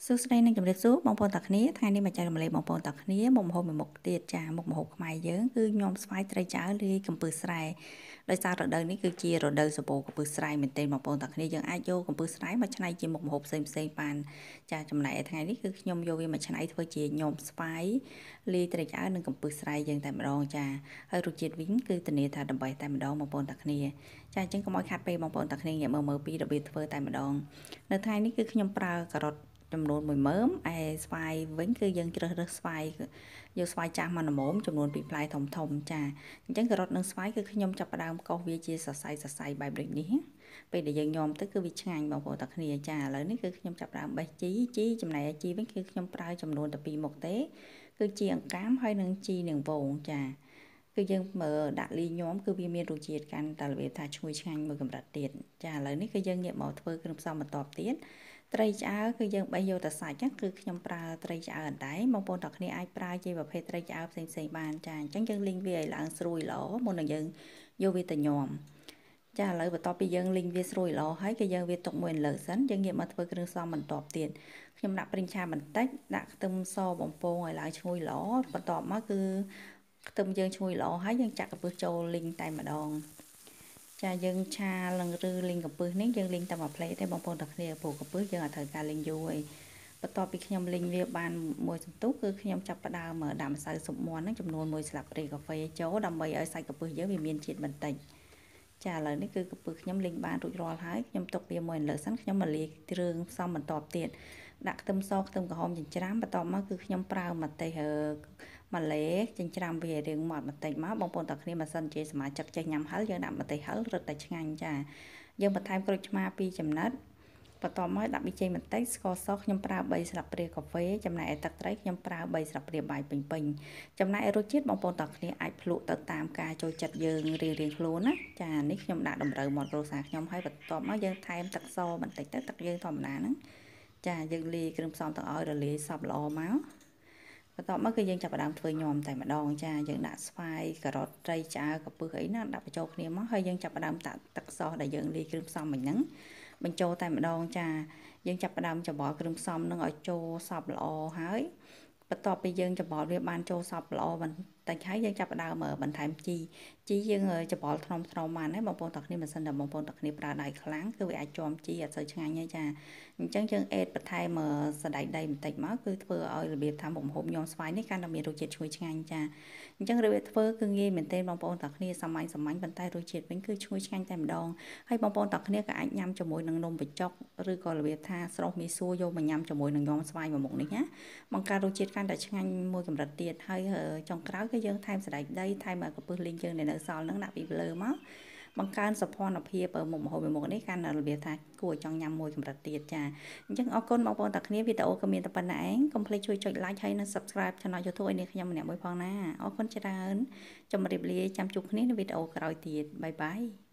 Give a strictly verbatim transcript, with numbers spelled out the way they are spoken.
សួស្តីនិងជម្រាបសួរបងប្អូនទាំងគ្នាថ្ងៃនេះមកចែករំលែកបងប្អូនទាំងគ្នាមុខម្ហូបមួយមុខទៀតចាមុខម្ហូបខ្មែរយើងគឺញាំស្វាយត្រីឆ្អើរលាយកំពឹសស្រែដោយសាររដូវនេះគឺជារដូវសម្បូរកំពឹសស្រែមែនទែនបងប្អូនទាំងគ្នាយើងអាចយកកំពឹសស្រែមកច្នៃជាមុខម្ហូបផ្សេងផ្សេងបានចាចំណែកឯថ្ងៃនេះគឺខ្ញុំយកវាមកច្នៃធ្វើជាញាំស្វាយលាយត្រីឆ្អើរនិងកំពឹសស្រែយើងតែម្ដងចាហើយរសជាតិវិញគឺធានាថាដើម្បីតែម្ដងបងប្អូនទាំងគ្នាចាអញ្ចឹងកុំឲ្យខាត់ពេលបងប្អូនទាំងគ្នាងាកមើលមើលពីរបៀបធ្វើតែម្ដងនៅថ្ងៃនេះគឺខ្ញុំប្រើការ៉ុតចំនួនមួយមើមឯស្វាយវិញគឺយើងជ្រើសរើសស្វាយយកស្វាយចាស់មកល្មមចំនួនពីរផ្លែធំធំចាអញ្ចឹងការ៉ុតនិងស្វាយគឺខ្ញុំចាប់ផ្ដើមកោសវាជាសរសៃសរសៃបែបដូចនេះពេលដែលយើងញោមទៅគឺវាឆ្ងាញ់បងប្អូនតាគ្នាចាឥឡូវនេះគឺខ្ញុំចាប់ផ្ដើមបេះជីជីចំណែកជីវិញគឺខ្ញុំប្រើចំនួនតែពីរមុខទេគឺជីអង្កាមហើយនិងជីនឹងវងចាគឺយើងមើលដាក់លីញោមគឺវាមានរសជាតិកាន់តែរបៀបថាឈ្ងុយឆ្ងាញ់មួយកម្រិតទៀតចាឥឡូវនេះគឺយើងងាកមកធ្វើគ្រឿងផ្សំបន្ទាប់ទៀតត្រីឆ្អើរគឺយើងបេះយកតែសាច់គឺខ្ញុំប្រើត្រីឆ្អើរអណ្ដែងបងប្អូនទាំងគ្នាអាចប្រើជាប្រភេទត្រីឆ្អើរផ្សេងផ្សេងបានចាអញ្ចឹងយើងលីងវាឲ្យឡើងស្រួយល្អមុននឹងយើងយកវាទៅញោមចាឥឡូវបន្ទាប់ពីយើងលីងវាស្រួយល្អហើយគឺយើងវាទុកមួយលើសិនយើងងាកមកធ្វើគ្រឿងផ្សំបន្ទាប់ទៀតខ្ញុំដាក់ប្រេងឆាបន្តិចដាក់ខ្ទឹមសបំពងឲ្យឡើងឈ្ងុយល្អបន្ទាប់មកគឺខ្ទឹមយើងឈ្ងុយល្អហើយយើងចាក់កំពឹសចូលលីងតែម្ដងចាយើងឆាលឹងឬលីងកំពឹសនេះយើងលីងតែមួយផ្លេតទេបងប្អូនទាំងគ្នាព្រោះកំពឹសយើងអត់ត្រូវការលីងយូរឯងបន្ទាប់ពីខ្ញុំលីងវាបានមួយសន្ទុះគឺខ្ញុំចាប់ផ្ដើមដាក់ម្សៅស៊ុបមាន់ហ្នឹងចំនួនមួយស្លាបព្រាកាហ្វេចូលដើម្បីឲ្យសាច់កំពឹសយើងវាមានជាតិបន្តិចចាឥឡូវនេះគឺកំពឹសខ្ញុំលីងបានរួចរាល់ហើយខ្ញុំទុកវាមួយលើសិនខ្ញុំមកលាយគ្រឿងផ្សំបន្ទាប់ទៀតដាក់ខ្ទឹមសខ្ទឹមក្រហមចិញ្ច្រាំបន្ទាប់មកគឺខ្ញុំប្រើម្ទេសម៉ាឡេចិញ្ច្រាំវារៀងម៉ត់បន្តិចមកបងប្អូនទាំងគ្នាបើសិនជាសមាជិកចេះញ៉ាំហឹលយើងដាក់ម្ទេសហឹលរឹតតែឆ្ងាញ់ចាយើងបន្ថែមក្រូចឆ្មាពីរចំណិតបន្ទាប់មកដាក់ប៊ីចេងបន្តិចស្ករសខ្ញុំប្រើបីស្លាបព្រាកាហ្វេចំណែកឯទឹកត្រីខ្ញុំប្រើបីស្លាបព្រាបាយពេញពេញចំណែករសជាតិបងប្អូនទាំងគ្នាអាចភ្លក់ទៅតាមការចូលចិត្តយើងរៀងរៀងខ្លួនណាចានេះខ្ញុំដាក់តម្រូវមាត់រោសាខ្ញុំហើយបន្ទាប់មកយើងថែមទឹកសបន្តិចទៅទឹកយើងធម្មតាហ្នឹងចាយើងលាយគ្រឿងផ្សំទាំងអស់រលាយសព្វល្អមកបន្ទាប់មកគឺយើងចាប់ផ្ដើមធ្វើញោមតែម្ដងចាយើងដាក់ស្វាយការ៉ុតត្រីឆ្អើរកំពឹសអីណាដាក់បញ្ចូលគ្នាមកហើយយើងចាប់ផ្ដើមដាក់ទឹកសដែលយើងលាយគ្រឿងផ្សំមិញហ្នឹងបញ្ចូលតែម្ដងចាយើងចាប់ផ្ដើមច្របល់គ្រឿងផ្សំនឹងឲ្យចូលសព្វល្អហើយបន្ទាប់ពីយើងច្របល់វាបានចូលសព្វល្អបន្តិចហើយយើងចាប់ផ្ដើមបន្ថែមជីជីយើងច្របល់ថ្នមថ្នមបានហើយបងប្អូនទាំងគ្នាមិនសិនតែបងប្អូនទាំងគ្នាប្រើដៃខ្លាំងគឺវាអាចជាប់ជីអត់សូវឆ្ងាញ់ទេចាអញ្ចឹងយើងអេតបន្ថែមសណ្តែកដីបន្តិចមកគឺធ្វើឲ្យរបៀបថាមុខម្ហូបញោមស្វាយនេះកាន់តែមានរសជាតិឈ្ងុយឆ្ងាញ់ចាអញ្ចឹងរបៀបធ្វើគឺងាយមែនទែនបងប្អូនទាំងគ្នាសាមញ្ញសាមញ្ញប៉ុន្តែរសជាតិវិញគឺឈ្ងុយឆ្ងាញ់តែម្ដងហើយបងប្អូនទាំងគ្នាក៏អាចញ៉ាំជាមួយនឹងនំបញ្ចុកឬក៏របៀបថាស្រស់មីសួរយកមកញ៉ាំជាមួយនឹងញោមស្វាយមួយមុខនេះណាបង្កើតរសជាតិកាន់តែឆ្ងាញ់មួយកម្រិតទៀតហើយចុងក្រោយគឺយើងថែមសណ្តែកដីថែមកំពឹសលីងយើងនៅសល់ហ្នឹងដាក់ពីលើមកបង្កើនសោភ័ណភាពមុខម្ហូបមួយមុខនេះកាន់តែរបៀបថាគួរចង់ញ៉ាំមួយកម្រិតទៀតចាអញ្ចឹងអរគុណបងប្អូនទាំងគ្នាវីដេអូក៏មានតែប៉ុណ្ណឹងឯងកុំភ្លេចជួយចុច like ហើយនិង subscribe Channel YouTube ឲ្យនេះខ្ញុំម្នាក់មួយផងណាអរគុណច្រើនជម្រាបលាចាំជួបគ្នានៅវីដេអូក្រោយទៀតបាយបាយ